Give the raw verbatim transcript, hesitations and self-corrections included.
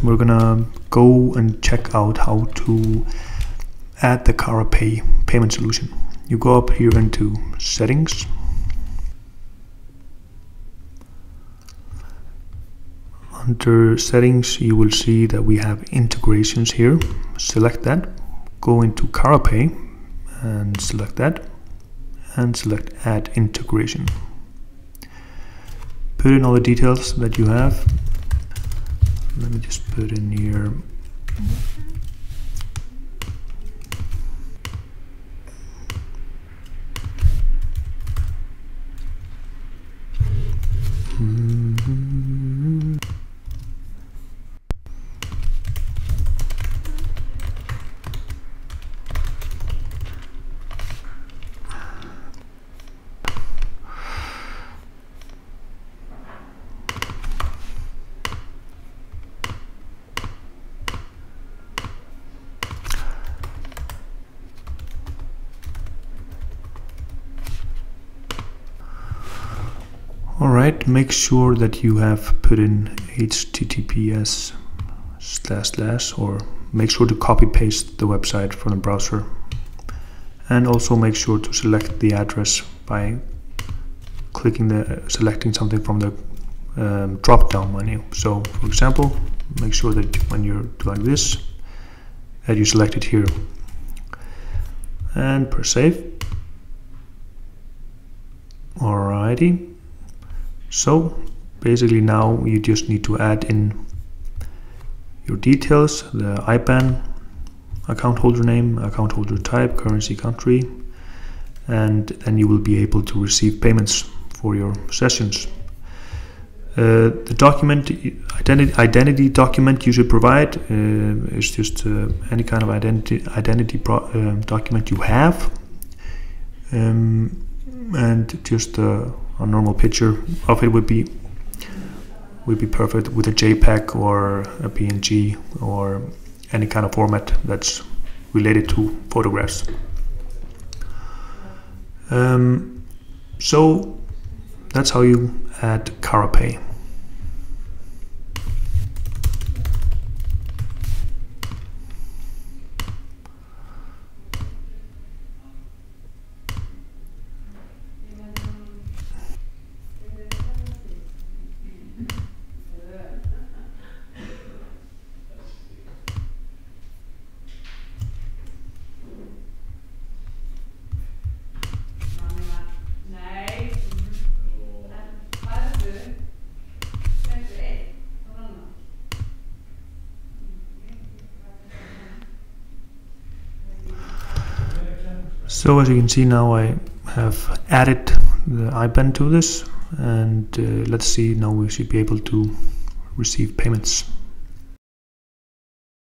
we're gonna go and check out how to add the Carapay payment solution. You go up here into settings. Under settings, you will see that we have integrations here. Select that, go into Carapay and select that, and select add integration. Put in all the details that you have. Let me just put in here. Mm-hmm. Alright, make sure that you have put in H T T P S slash slash, or make sure to copy paste the website from the browser, and also make sure to select the address by clicking the uh, selecting something from the um, drop down menu. So for example, make sure that when you're doing this that you select it here and press save. Alrighty. So basically now you just need to add in your details, the I B A N, account holder name, account holder type, currency, country, and then you will be able to receive payments for your sessions. Uh, the document, identity, identity document you should provide uh, is just uh, any kind of identity, identity pro, uh, document you have, um, and just uh, a normal picture of it would be would be perfect, with a JPEG or a P N G or any kind of format that's related to photographs. Um, so that's how you add Carapay. So as you can see now, I have added the I B A N to this, and uh, let's see, now we should be able to receive payments.